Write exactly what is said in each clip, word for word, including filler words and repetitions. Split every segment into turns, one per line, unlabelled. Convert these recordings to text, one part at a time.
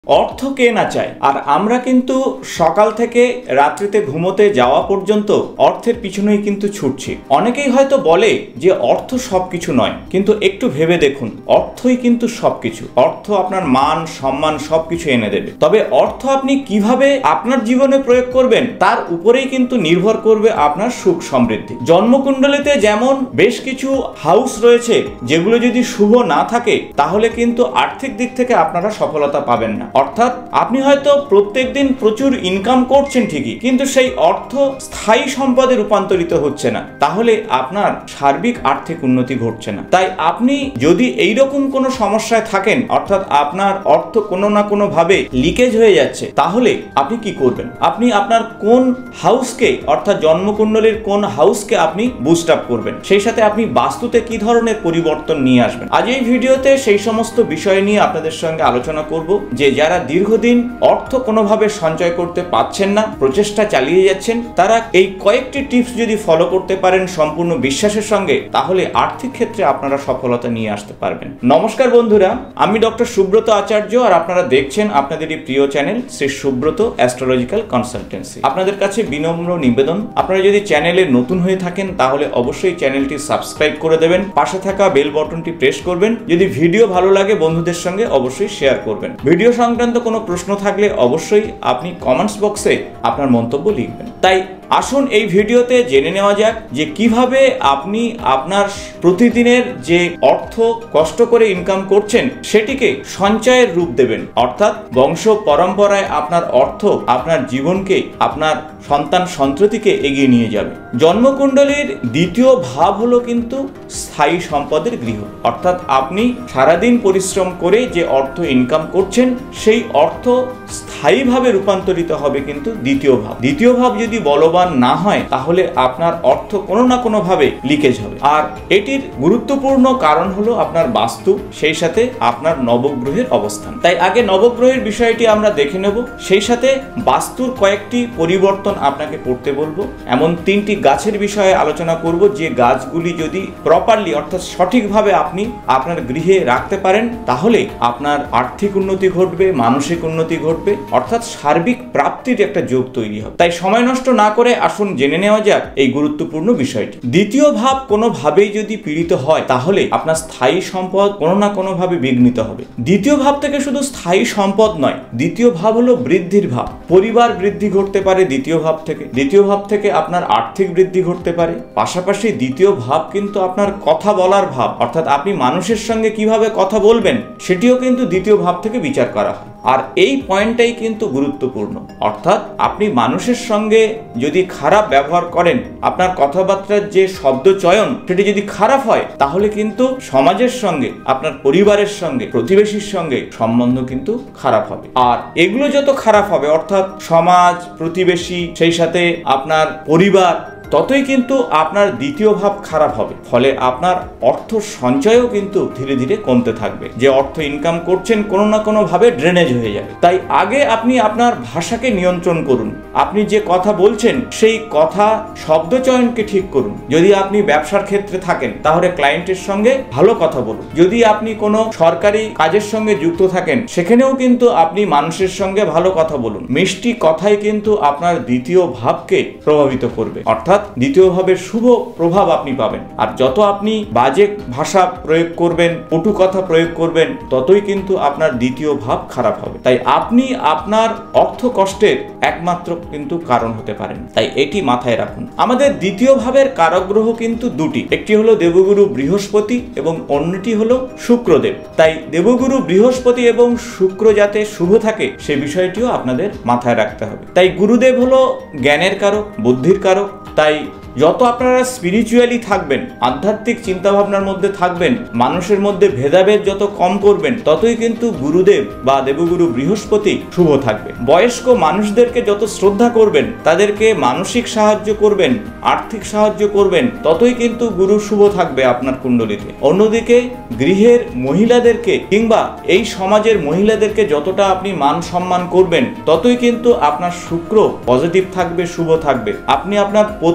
অর্থ কে না চায়। আর আমরা কিন্তু সকাল থেকে রাত্রিতে ঘুমোতে যাওয়া পর্যন্ত অর্থের পিছনেই কিন্তু ছুটছি। অনেকেই হয়তো বলে যে অর্থ সবকিছু নয়, কিন্তু একটু ভেবে দেখুন, অর্থই কিন্তু সবকিছু। অর্থ আপনার মান সম্মান সবকিছু এনে দেবে, তবে অর্থ আপনি কিভাবে আপনার জীবনে প্রয়োগ করবেন তার উপরেই কিন্তু নির্ভর করবে আপনার সুখ সমৃদ্ধি। জন্মকুণ্ডলিতে যেমন বেশ কিছু হাউস রয়েছে, যেগুলো যদি শুভ না থাকে তাহলে কিন্তু আর্থিক দিক থেকে আপনারা সফলতা পাবেন না। অর্থাৎ আপনি হয়তো প্রত্যেকদিন প্রচুর ইনকাম করছেন ঠিকই, কিন্তু সেই অর্থ স্থায়ী সম্পদে রূপান্তরিত হচ্ছে না, তাহলে আপনার সার্বিক আর্থিক উন্নতি ঘটছে না। তাই আপনি যদি এইরকম কোনো সমস্যায় থাকেন, অর্থাৎ আপনার অর্থ কোনো না কোনো ভাবে লিকেজ হয়ে যাচ্ছে, তাহলে আপনি কি করবেন? আপনি আপনার কোন হাউসকে, অর্থাৎ জন্মকুণ্ডলীর কোন হাউসকে আপনি বুস্ট আপ করবেন, সেই সাথে আপনি বাস্তুতে কি ধরনের পরিবর্তন নিয়ে আসবেন। আজ এই ভিডিওতে সেই সমস্ত বিষয় নিয়ে আপনাদের সঙ্গে আলোচনা করব, যে যারা দীর্ঘদিন অর্থ কোনোভাবে সঞ্চয় করতে পারছেন না, প্রচেষ্টা চালিয়ে যাচ্ছেন, তারা এই কয়েকটি টিপস যদি ফলো করতে পারেন সম্পূর্ণ বিশ্বাসের সঙ্গে, তাহলে আর্থিক ক্ষেত্রে আপনারা সফলতা নিয়ে আসতে পারবেন। নমস্কার বন্ধুরা, আমি ডক্টর সুব্রত আচার্য, আর আপনারা দেখছেন আপনাদেরই প্রিয় channel Shri Subrata astrological consultancy. আপনাদের কাছে বিনম্র নিবেদন, আপনারা যদি চ্যানেলে নতুন হয়ে থাকেন তাহলে অবশ্যই চ্যানেলটি সাবস্ক্রাইব করে দেবেন, পাশে থাকা বেল বাটনটি প্রেস করবেন। যদি ভিডিও ভালো লাগে বন্ধুদের সঙ্গে অবশ্যই শেয়ার করবেন। ভিডিও সংক্রান্ত কোনো প্রশ্ন থাকলে অবশ্যই আপনি কমেন্টস বক্সে আপনার মন্তব্য লিখবেন। তাই আসুন এই ভিডিওতে জেনে নেওয়া যাক যে কিভাবে আপনি আপনার প্রতিদিনের যে অর্থ কষ্ট করে ইনকাম করছেন সেটিকে সঞ্চয়ের রূপ দেবেন, অর্থাৎ বংশ পরম্পরায় আপনার অর্থ আপনার জীবনকে, আপনার সন্তান সন্ততিকে এগিয়ে নিয়ে যাবে। জন্মকুণ্ডলীর দ্বিতীয় ভাব হলো কিন্তু স্থায়ী সম্পদের গৃহ, অর্থাৎ আপনি সারাদিন পরিশ্রম করে যে অর্থ ইনকাম করছেন সেই অর্থ স্থায়ীভাবে রূপান্তরিত হবে কিন্তু দ্বিতীয় ভাব। দ্বিতীয় ভাব যদি বলবান না হয় তাহলে আপনার অর্থ কোনো না কোনো ভাবে লিকেজ হবে। আর এটির গুরুত্বপূর্ণ কারণ হলো আপনার বাস্তু, সেই সাথে আপনার নবগ্রহের অবস্থান। তাই আগে নবগ্রহের বিষয়টি আমরা দেখে নেব, সেই সাথে বাস্তুর কয়েকটি পরিবর্তন আপনাকে করতে বলবো। এমন তিনটি গাছের বিষয়ে আলোচনা করব, যে গাছগুলি যদি প্রপারলি অর্থাৎ সঠিকভাবে আপনি আপনার গৃহে রাখতে পারেন তাহলে আপনার আর্থিক উন্নতি ঘটবে, মানসিক উন্নতি ঘটবে, অর্থাৎ সার্বিক প্রাপ্তির একটা যোগ তৈরি হবে। তাই সময় নষ্ট না করে আসুন জেনে নেওয়া যাক এই গুরুত্বপূর্ণ বিষয়টি। দ্বিতীয় ভাব কোনোভাবেই যদি পীড়িত হয় তাহলে আপনার স্থায়ী সম্পদ কোনো না কোনো ভাবে বিঘ্নিত হবে। দ্বিতীয় ভাব থেকে শুধু স্থায়ী সম্পদ নয়, দ্বিতীয় ভাব হলো বৃদ্ধির ভাব। পরিবার বৃদ্ধি ঘটতে পারে দ্বিতীয় ভাব থেকে। দ্বিতীয় ভাব থেকে আপনার আর্থিক বৃদ্ধি ঘটতে পারে। পাশাপাশি দ্বিতীয় ভাব কিন্তু আপনার কথা বলার ভাব, অর্থাৎ আপনি মানুষের সঙ্গে কিভাবে কথা বলবেন সেটিও কিন্তু দ্বিতীয় ভাব থেকে বিচার করা হয়। আর এই পয়েন্টটাই কিন্তু গুরুত্বপূর্ণ, অর্থাৎ আপনি মানুষের সঙ্গে যদি খারাপ ব্যবহার করেন, আপনার কথাবার্তার যে শব্দ চয়ন সেটি যদি খারাপ হয় তাহলে কিন্তু সমাজের সঙ্গে, আপনার পরিবারের সঙ্গে, প্রতিবেশীর সঙ্গে সম্বন্ধ কিন্তু খারাপ হবে। আর এগুলো যত খারাপ হবে, অর্থাৎ সমাজ, প্রতিবেশী, সেই সাথে আপনার পরিবার, ততই কিন্তু আপনার দ্বিতীয় ভাব খারাপ হবে। ফলে আপনার অর্থ সঞ্চয়ও কিন্তু ধীরে ধীরে কমতে থাকবে। যে অর্থ ইনকাম করছেন কোনো না কোনো ভাবে ড্রেনেজ হয়ে যাবে। তাই আগে আপনি আপনার ভাষাকে নিয়ন্ত্রণ করুন। আপনি যে কথা বলছেন সেই কথা শব্দচয়নকে ঠিক করুন। যদি আপনি ব্যবসার ক্ষেত্রে থাকেন তাহলে ক্লায়েন্টের সঙ্গে ভালো কথা বলুন। যদি আপনি কোনো সরকারি কাজের সঙ্গে যুক্ত থাকেন সেখানেও কিন্তু আপনি মানুষের সঙ্গে ভালো কথা বলুন। মিষ্টি কথাই কিন্তু আপনার দ্বিতীয় ভাবকে প্রভাবিত করবে, অর্থাৎ দ্বিতীয় ভাবের শুভ প্রভাব আপনি পাবেন। আর যত আপনি বাজে ভাষা প্রয়োগ করবেন, কটু কথা প্রয়োগ করবেন, ততই কিন্তু আপনার দ্বিতীয় ভাব খারাপ হবে। তাই আপনি আপনার অর্থ কষ্টের একমাত্র কিন্তু কারণ হতে পারেন। তাই এটি মাথায় রাখুন। আমাদের দ্বিতীয় ভাবের কারক গ্রহ কিন্তু দুটি, একটি হলো দেবগুরু বৃহস্পতি এবং অন্যটি হলো শুক্রদেব। তাই দেবগুরু বৃহস্পতি এবং শুক্র যাতে শুভ থাকে সে বিষয়টিও আপনাদের মাথায় রাখতে হবে। তাই গুরুদেব হলো জ্ঞানের কারক, বুদ্ধির কারক। তাই যত আপনারা স্পিরিচুয়ালি থাকবেন, আধ্যাত্মিক চিন্তা ভাবনার মধ্যে থাকবেন, মানুষের মধ্যে ভেদাভেদ যত কম করবেন, ততই কিন্তু গুরুদেব বা দেবগুরু বৃহস্পতি শুভ থাকবে। বয়স্ক মানুষদেরকে যত শ্রদ্ধা করবেন, তাদেরকে মানসিক সাহায্য করবেন, আর্থিক সাহায্য করবেন, ততই কিন্তু গুরু শুভ থাকবে আপনার কুণ্ডলিতে। অন্যদিকে গৃহের মহিলাদেরকে কিংবা এই সমাজের মহিলাদেরকে যতটা আপনি মান সম্মান করবেন, ততই কিন্তু আপনার শুক্র পজিটিভ থাকবে, শুভ থাকবে। আপনি আপনার পত্নীর সঙ্গে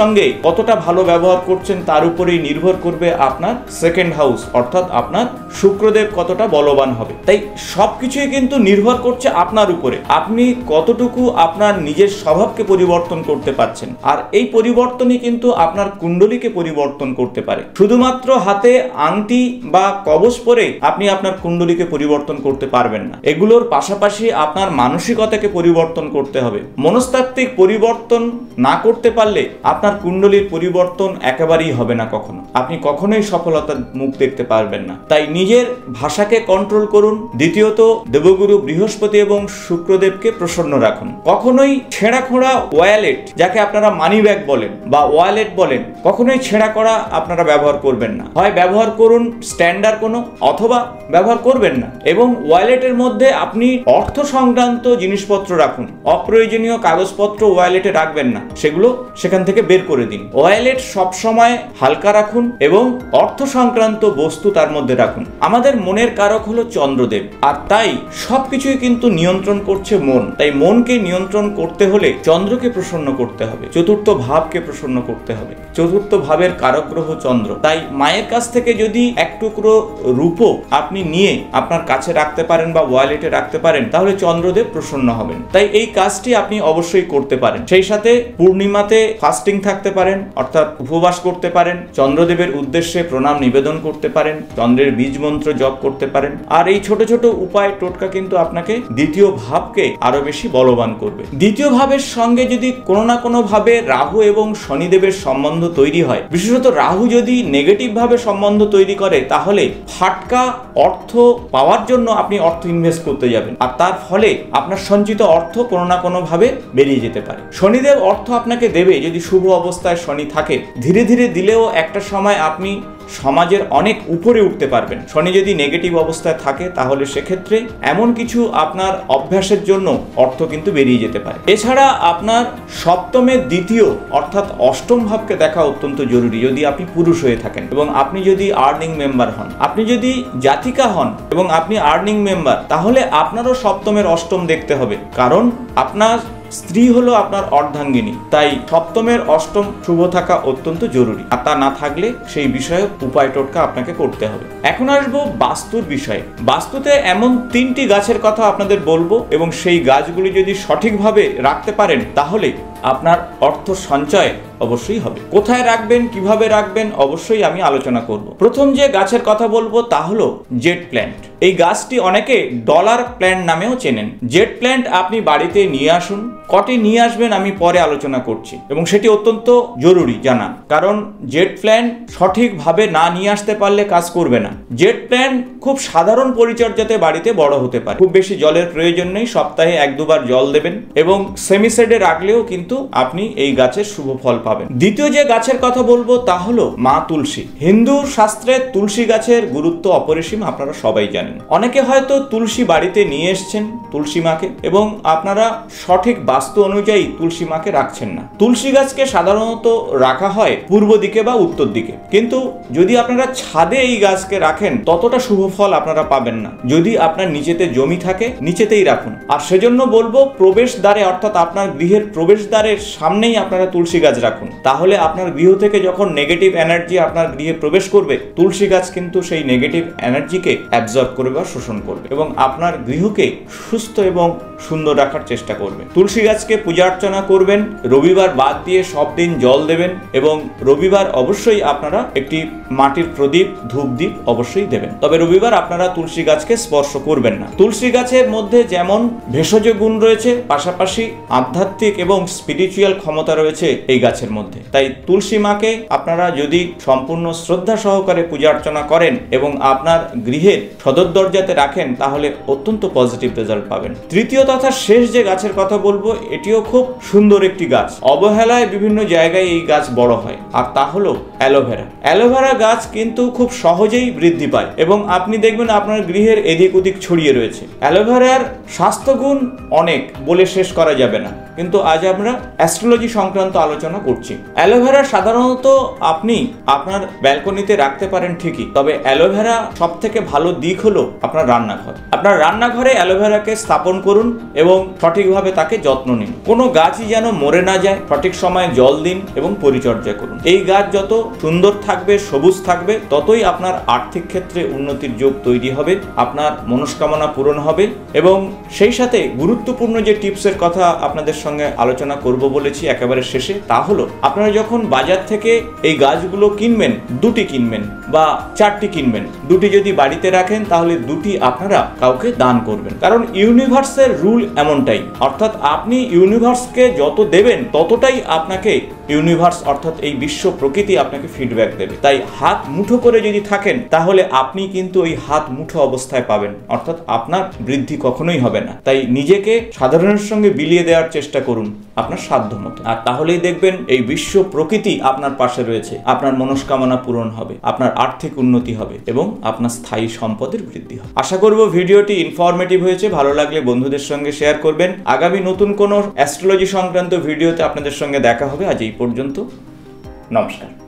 সঙ্গে কতটা ভালো ব্যবহার করছেন তার উপরেই নির্ভর করবে আপনার সেকেন্ড হাউস, অর্থাৎ আপনার শুক্রদেব কতটা বলবান হবে। তাই সবকিছুই কিন্তু নির্ভর করছে আপনার উপরে, আপনি কতটুকু আপনার নিজের স্বভাবকে পরিবর্তন করতে পারছেন। আর এই পরিবর্তনই কিন্তু আপনার কুণ্ডলীকে পরিবর্তন করতে পারে। শুধুমাত্র হাতে আংটি বা কবচ পরে আপনি আপনার কুণ্ডলীকে পরিবর্তন করতে পারবেন না। এগুলোর পাশাপাশি আপনার মানসিকতাকে পরিবর্তন করতে হবে। মনস্তাত্ত্বিক পরিবর্তন না করতে পারলে আপনার কুণ্ডলীর পরিবর্তন একেবারেই হবে না, কখনো আপনি কখনোই সফলতার মুখ দেখতে পারবেন না। তাই নিজের ভাষাকে কন্ট্রোল করুন। দ্বিতীয়ত, দেবগুরু বৃহস্পতি এবং শুক্রদেবকে প্রসন্ন রাখুন। কখনোই ছেঁড়া খোঁড়া ওয়ালেট, যাকে আপনারা মানি ব্যাগ বলেন বা ওয়ালেট বলেন, কখনোই ছেঁড়া করা আপনারা ব্যবহার করবেন না। হয় ব্যবহার করুন স্ট্যান্ডার্ড কোনো, অথবা ব্যবহার করবেন না। এবং ওয়ালেটের মধ্যে আপনি অর্থ সংক্রান্ত জিনিসপত্র রাখুন। অপ্রয়োজনীয় কাগজপত্র ওয়ালেটে রাখবেন না, সেগুলো সেখান থেকে বের করে দিন। ওয়ালেট সবসময় হালকা রাখুন এবং অর্থ সংক্রান্ত বস্তু তার মধ্যে রাখুন। আমাদের মনের কারক হলো চন্দ্রদেব, আর তাই সবকিছুই কিন্তু নিয়ন্ত্রণ করছে মন। তাই মনকে নিয়ন্ত্রণ করতে হলে চন্দ্রকে প্রসন্ন করতে হবে, চতুর্থ ভাবকে প্রসন্ন করতে হবে। চতুর্থ ভাবের কারক গ্রহ চন্দ্র। তাই মায়ের কাছ থেকে যদি এক টুকরো রূপো আপনি নিয়ে আপনার কাছে রাখতে পারেন বা ওয়ালেটে রাখতে পারেন, তাহলে চন্দ্রদেব প্রসন্ন হবেন। তাই এই কাজটি আপনি অবশ্যই করতে পারেন। সেই সাথে পূর্ণিমাতে ফাস্টিং থাকতে পারেন, অর্থাৎ উপবাস করতে পারেন, চন্দ্রদেবের উদ্দেশ্যে প্রণাম নিবেদন করতে পারেন, চন্দ্রের বীজ মন্ত্র জপ করতে পারেন। আর এই ছোট ছোট উপায় টোটকা কিন্তু আপনাকে দ্বিতীয় ভাবকে আরো বেশি বলবান করবে। দ্বিতীয় ভাবের সঙ্গে যদি কোনো না কোনো ভাবে রাহু এবং শনিদেবের সম্বন্ধ তৈরি হয়, বিশেষত রাহু যদি নেগেটিভ ভাবে সম্বন্ধ তৈরি করে, তাহলে ফাটকা অর্থ পাওয়ার জন্য আপনি অর্থ ইনভেস্ট করতে যাবেন, আর তার ফলে আপনার সঞ্চিত অর্থ কোনো না কোনো ভাবে বেরিয়ে যেতে পারে। শনিদেব অর্থ আপনাকে দেবে যদি শুভ অবস্থায় শনি থাকে। ধীরে ধীরে দিলেও একটা সময় আপনি সমাজের অনেক উপরে উঠতে পারবেন। শনি যদি নেগেটিভ অবস্থায় থাকে, তাহলে সেক্ষেত্রে এমন কিছু আপনার অভ্যাসের জন্য অর্থ কিন্তু বেরিয়ে যেতে পারে। এছাড়া আপনার সপ্তমের দ্বিতীয় অর্থাৎ অষ্টম ভাবকে দেখা অত্যন্ত জরুরি যদি আপনি পুরুষ হয়ে থাকেন এবং আপনি যদি আর্নিং মেম্বার হন। আপনি যদি জাতিকা হন এবং আপনি আর্নিং মেম্বার, তাহলে আপনারও সপ্তমের অষ্টম দেখতে হবে, কারণ আপনার স্ত্রী হলো আপনার অর্ধাঙ্গিনী। তাই সপ্তমের অষ্টম শুভ থাকা অত্যন্ত জরুরি, আর তা না থাকলে সেই বিষয়ে উপায় টোটকা আপনাকে করতে হবে। এখন আসবো বাস্তুর বিষয়ে। বাস্তুতে এমন তিনটি গাছের কথা আপনাদের বলবো, এবং সেই গাছগুলি যদি সঠিকভাবে রাখতে পারেন, তাহলে আপনার অর্থ সঞ্চয় অবশ্যই হবে। কোথায় রাখবেন, কিভাবে রাখবেন, অবশ্যই আমি আলোচনা করব। প্রথম যে গাছের কথা বলবো তা হলো জেড প্ল্যান্ট। এই গাছটি অনেকে ডলার প্ল্যান্ট নামেও চেনেন। জেড প্ল্যান্ট আপনি বাড়িতে নিয়ে আসুন। কটি নিয়ে আসবেন আমি পরে আলোচনা করছি, এবং সেটি অত্যন্ত জরুরি জানা, কারণ জেড প্ল্যান্ট সঠিকভাবে না নিয়ে আসতে পারলে কাজ করবে না। জেড প্ল্যান্ট খুব সাধারণ পরিচর্যাতে বাড়িতে বড় হতে পারে। খুব বেশি জলের প্রয়োজন নেই, সপ্তাহে এক দুবার জল দেবেন, এবং সেমিসেডে রাখলেও কিন্তু আপনি এই গাছের শুভ ফল পাবেন। দ্বিতীয় যে গাছের কথা বলবো তা হলো মা তুলসী। হিন্দু শাস্ত্রে তুলসী গাছের গুরুত্ব অপরিসীম, আপনারা সবাই জানেন। অনেকে হয়তো তুলসী বাড়িতে নিয়ে এসছেন তুলসী মাকে, এবং আপনারা সঠিক বাস্তু অনুযায়ী তুলসী মাকে রাখছেন না। তুলসী গাছকে সাধারণত রাখা হয় পূর্ব দিকে বা উত্তর দিকে, কিন্তু যদি আপনারা ছাদে এই গাছকে রাখেন, ততটা শুভ ফল আপনারা পাবেন না। যদি আপনার নিচেতে জমি থাকে, নিচেতেই রাখুন। আর সেজন্য বলবো প্রবেশ দ্বারে, অর্থাৎ আপনার গৃহের প্রবেশ দ্বারের সামনেই আপনারা তুলসী গাছ রাখুন। তাহলে আপনার গৃহ থেকে যখন নেগেটিভ এনার্জি আপনার গৃহে প্রবেশ করবে, তুলসী গাছ কিন্তু সেই নেগেটিভ এনার্জিকে অ্যাবজর্ব করবে বা শোষণ করবে, এবং আপনার গৃহকে সুস্থ এবং সুন্দর রাখার চেষ্টা করবে। তুলসী গাছকে পূজা অর্চনা করবেন, রবিবার বাদ দিয়ে সব দিন জল দেবেন, এবং রবিবার অবশ্যই আপনারা একটি মাটির প্রদীপ ধূপ দ্বীপ অবশ্যই দেবেন। তবে রবিবার আপনারা তুলসী গাছকে স্পর্শ করবেন না। তুলসী গাছের মধ্যে যেমন ভেষজ গুণ রয়েছে, পাশাপাশি আধ্যাত্মিক এবং স্পিরিচুয়াল ক্ষমতা রয়েছে এই গাছের মধ্যে। তাই তুলসী মাকে আপনারা যদি সম্পূর্ণ শ্রদ্ধা সহকারে পূজা অর্চনা করেন এবং আপনার গৃহের সদর দরজাতে রাখেন, তাহলে অত্যন্ত পজিটিভ রেজাল্ট পাবেন। তৃতীয় তথা শেষ যে গাছের কথা বলবো, এটিও খুব সুন্দর একটি গাছ। অবহেলায় বিভিন্ন জায়গায় এই গাছ বড় হয়, আর তা হলো অ্যালোভেরা। অ্যালোভেরা গাছ কিন্তু খুব সহজেই বৃদ্ধি পায়, এবং আপনি দেখবেন আপনার গৃহের এদিক ওদিক ছড়িয়ে রয়েছে। অ্যালোভেরার স্বাস্থ্যগুণ অনেক, বলে শেষ করা যাবে না, কিন্তু আজ আমরা অ্যাস্ট্রোলজি সংক্রান্ত আলোচনা করছি। অ্যালোভেরা সাধারণত আপনি আপনার ব্যালকনিতে রাখতে পারেন ঠিকই, তবে অ্যালোভেরা সব থেকে ভালো দিক হলো আপনার রান্নাঘর। আপনার রান্নাঘরে অ্যালোভেরাকে স্থাপন করুন এবং সঠিকভাবে তাকে যত্ন নিন। কোনো গাছই যেন মরে না যায়, সঠিক সময়ে জল দিন এবং পরিচর্যা করুন। এই গাছ যত সুন্দর থাকবে, সবুজ থাকবে, ততই আপনার আর্থিক ক্ষেত্রে উন্নতির যোগ তৈরি হবে, আপনার মনস্কামনা পূরণ হবে। এবং সেই সাথে গুরুত্বপূর্ণ যে টিপসের কথা আপনাদের সঙ্গে আলোচনা করব বলেছি একেবারে শেষে, তা হলো আপনারা যখন বাজার থেকে এই গাছগুলো কিনবেন, দুটি কিনবেন বা চারটি কিনবেন, দুটি যদি বাড়িতে রাখেন তাহলে দুটি আপনারা কাউকে দান করবেন। কারণ ইউনিভার্সের রুল এমনটাই, অর্থাৎ আপনি ইউনিভার্সকে যত দেবেন ততটাই আপনাকে ইউনিভার্স অর্থাৎ এই বিশ্ব প্রকৃতি আপনাকে ফিডব্যাক দেবে। তাই হাত মুঠো করে যদি থাকেন তাহলে আপনি কিন্তু ওই হাত মুঠো অবস্থায় পাবেন, অর্থাৎ আপনার বৃদ্ধি কখনোই হবে না। তাই নিজেকে সাধারণের সঙ্গে বিলিয়ে দেওয়ার চেষ্টা করুন আপনার সাধ্য মতো, আর তাহলেই দেখবেন এই বিশ্ব প্রকৃতি আপনার পাশে রয়েছে, আপনার মনস্কামনা পূরণ হবে, আপনার আর্থিক উন্নতি হবে এবং আপনার স্থায়ী সম্পদের বৃদ্ধি হবে। আশা করব ভিডিওটি ইনফরমেটিভ হয়েছে, ভালো লাগলে বন্ধুদের সঙ্গে শেয়ার করবেন। আগামী নতুন কোনো অ্যাস্ট্রোলজি সংক্রান্ত ভিডিওতে আপনাদের সঙ্গে দেখা হবে। আজ এই পর্যন্ত, নমস্কার।